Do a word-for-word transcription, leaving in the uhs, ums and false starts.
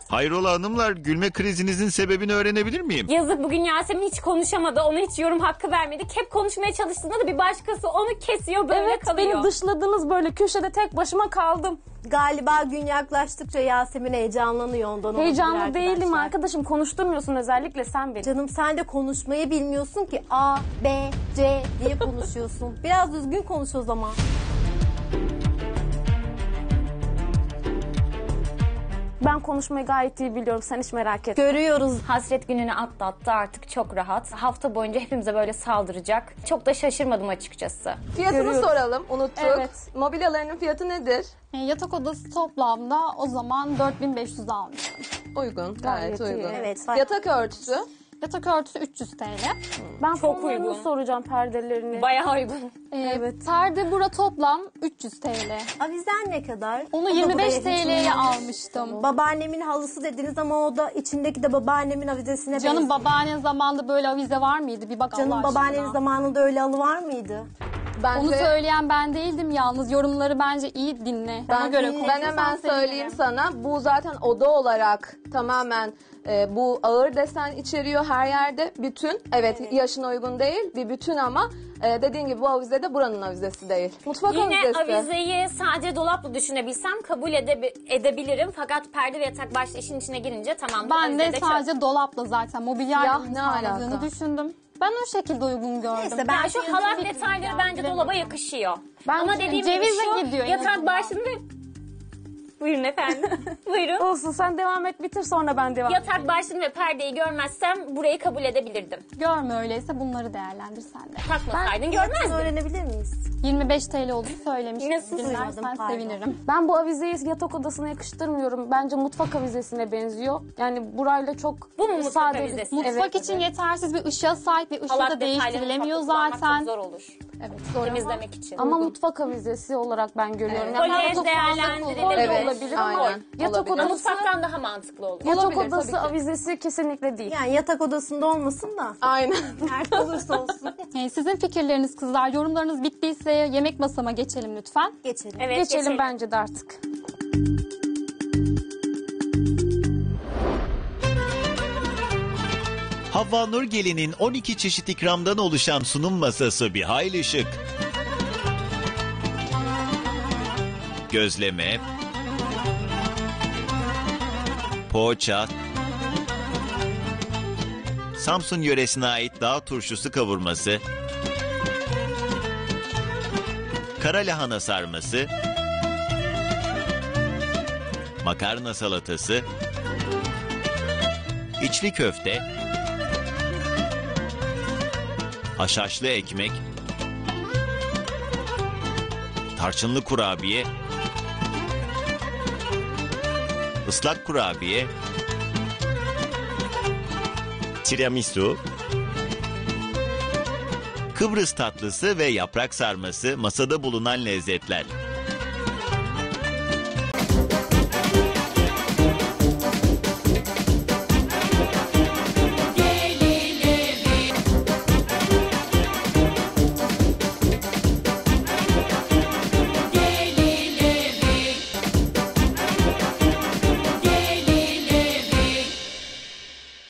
Hayrola hanımlar, gülme krizinizin sebebini öğrenebilir miyim? Yazık, bugün Yasemin hiç konuşamadı. Ona hiç yorum hakkı vermedik. Hep konuşmaya çalıştığında da bir başkası onu kesiyor, böyle Evet, kalıyor. beni dışladınız, böyle köşede tek başıma kaldım. Galiba gün yaklaştıkça Yasemin heyecanlanıyor, ondan olabilir Heyecanlı arkadaşlar. değilim arkadaşım, konuşturmuyorsun özellikle sen beni. Canım sen de konuşmayı bilmiyorsun ki, A, B, C diye konuşuyorsun. Biraz düzgün konuş o zaman. Ben konuşmayı gayet iyi biliyorum, sen hiç merak etme. Görüyoruz. Hasret gününü atlattı, artık çok rahat. Hafta boyunca hepimize böyle saldıracak. Çok da şaşırmadım açıkçası. Fiyatını Görüyoruz. soralım, unuttuk. Evet. Mobilyalarının fiyatı nedir? E, yatak odası toplamda o zaman dört bin beş yüz almıştım. Uygun, gayet, Gayet iyi. uygun. Evet. Yatak örtüsü? Yatak örtüsü üç yüz T L. Ben Çok fonlarını uygun. soracağım, perdelerini. Bayağı uygun. E, evet. Perde bura toplam üç yüz T L. Avizen ne kadar? Onu O da yirmi beş buraya hiç T L'ye uymamış. almıştım. Babaannemin halısı dediniz ama o da içindeki de babaannemin avizesine Canım benziyor. babaanne zamanında böyle avize var mıydı? Bir bak Canım Allah babaannenin aşkına. zamanında öyle halı var mıydı? Bence, Onu söyleyen ben değildim yalnız. Yorumları bence iyi dinle. Ona ben, göre ben konuşursan hemen söyleyeyim sevinirim. sana. Bu zaten oda olarak tamamen e, bu ağır desen içeriyor her yerde. Bütün, evet, Evet. yaşına uygun değil bir bütün ama e, dediğin gibi bu avize de buranın avizesi değil. Mutfak Yine avizesi. avizeyi sadece dolapla düşünebilsem kabul ede edebilirim. Fakat perde ve yatak başta işin içine girince tamam. Ben de sadece dolapla zaten mobilyayla Ya, ne sağladığını alaka? düşündüm. Ben o şekilde uygun gördüm. Neyse, ben Yani şu halat detayları bence dolaba yakışıyor. Ben Ama de dediğim gibi cevize şu gidiyor en yatak azından. başında... Buyurun efendim. Buyurun. Olsun, sen devam et, bitir sonra ben devam Yatak başlığını ve perdeyi görmezsem burayı kabul edebilirdim. Görme öyleyse bunları değerlendir sen de. Takmasaydın Fiyatını görmezdin. öğrenebilir miyiz? yirmi beş T L olduğunu söylemiştim. Nasıl Dinlersen duymadım, pardon. sevinirim. Ben bu avizeyi yatak odasına yakıştırmıyorum. Bence mutfak avizesine benziyor. Yani burayla çok Bu mu mutfak sade bir- avizesi? Mutfak Evet. için yetersiz bir ışığa sahip bir ışığı Halat da detaylarını değiştirilemiyor mutfakta kullanmak zaten. çok zor olur. Evet, zor ama- Temizlemek için. Ama mutfak avizesi olarak ben görüyorum. Evet. Yani Kolej çok fazla değerlendirilebilir. kolye Evet, olabilir ama aynen, yatak olabilir. Ama odası, mutfaktan daha mantıklı olur. yatak Olabilir, odası tabii ki. avizesi kesinlikle değil. Yani yatak odasında olmasın da. Aynen. Nerede olursa olsun. Ee, sizin fikirleriniz kızlar, yorumlarınız bittiyse yemek masama geçelim lütfen. Geçelim. Evet, geçelim, geçelim. bence de artık. Havva Nur Gelin'in on iki çeşit ikramdan oluşan sunum masası bir hayli şık. Gözleme, poğaça, Samsun yöresine ait dağ turşusu kavurması, kara lahana sarması, makarna salatası, içli köfte, haşhaşlı ekmek, tarçınlı kurabiye, ıslak kurabiye, tiramisu, Kıbrıs tatlısı ve yaprak sarması masada bulunan lezzetler.